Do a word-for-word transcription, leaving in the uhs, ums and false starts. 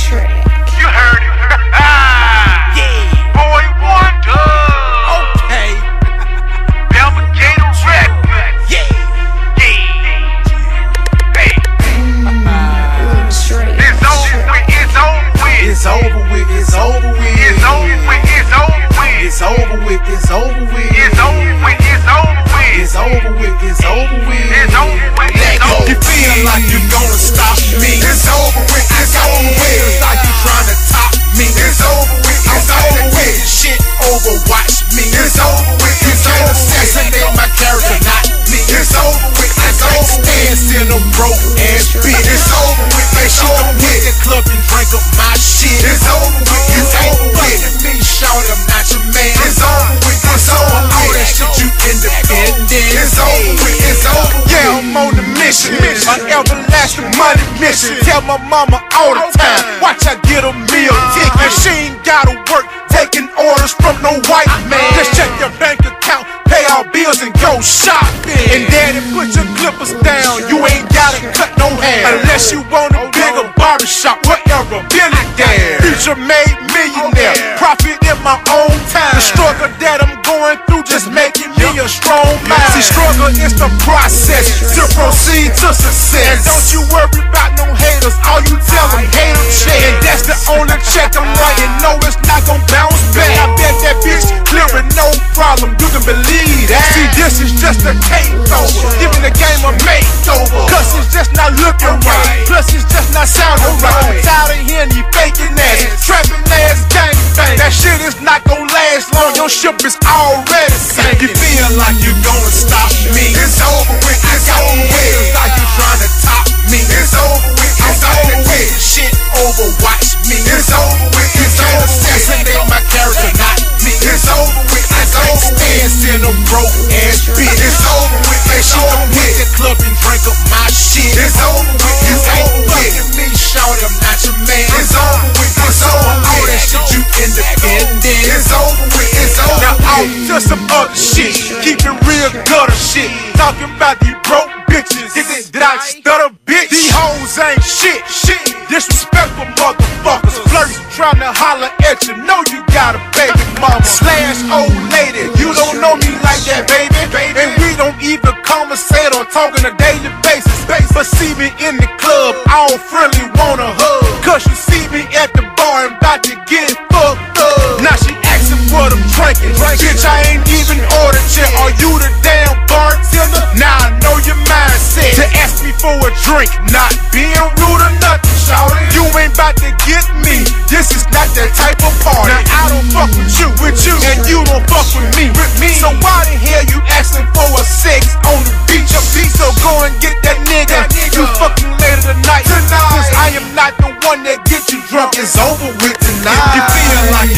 track. You heard it. Yeah. Boy Wonder. Okay. Belma Gator Records. Yeah. Yeah. Hey. It's over with. It's over with. It's over with. It's over with. It's over with. It's over with. It's over with. It's over with. It's over with. It's over with. It's over with. It's over with. It's over with. It's over. You feel like you gonna stop me? It's over with. It's over with. It's like you trying to top me. It's over with. It's over with. Shit overwatch me. It's over with. You can't assassinate my character, not me. It's over with. It's over with. Stand in a broke ass bitch. It's over with. Make sure I'm hit the club and drink up my shit. It's over with. It's over with. Me shouting, I'm not your man. It's over with. It's over with. All that shit you independent. It's over with. It's over with. Yeah, I'm on the mission. An everlasting money mission. Tell my mama all the time, watch I get a meal ticket. She ain't gotta work, taking orders from no white man. Just check your bank account, pay all bills and go shopping. And daddy, put your clippers down, you ain't gotta cut no hair. Unless you want a bigger barbershop, whatever, Billy Dare. Future made millionaire, profit in my own time. The struggle that I'm going through just making me a strong mind. See, struggle is the process to proceed to success. And don't you worry about no haters, all you tell them hate them check. And that's the only check I'm writing, no it's not gon' bounce back. I bet that bitch clearing no problem, you can believe that. See, this is just a takeover, giving the game a makeover. Cause it's just not looking right, plus it's just not sounding right. I'm tired of hearing you faking ass, trapping ass gangbang. That shit is not gon' last long, your ship is already sinking. You feel like you gonna stop me? It's over with, it's over with. It's like you trying to top me. It's over with, it's over with. Shit overwatch me. It's over with, it's over with. Assassinate my character, not me. It's over with, it's over with. Stand in a broke ass bitch. It's over with, make sure I'm hit the club and drink up my shit. It's over with, it's over with. Me shouting, I'm not your man. It's over with, it's over with. All that shit you independent. It's over with, it's over with. Now out to some other shit, keep it real gutter shit. Talking about these broke bitches. Did, did, did I stutter, bitch? These hoes ain't shit, shit. Disrespectful motherfuckers. Flirts trying to holler at you. Know you got a baby mama slash old lady. You don't know me like that, baby. And we don't even conversate or talk on a daily basis. But see me in the club, all friendly, wanna hug. Cause you see me at the bar and about to get fucked up. Now she asking what I'm drinking. Bitch, I ain't even ordered yet. Are you the damn bartender? Now I know your mindset to ask me for a drink. Not being rude or nothing, shawty. You ain't about to get me. This is not that type of party. Now I don't fuck with you, with you, and you don't fuck with me, with me. So why the hell you asking for a sex on the beach? So go and get that nigga. That nigga. You fucking later tonight. tonight. Cause I am not the one that gets you drunk. It's over with tonight. You feel like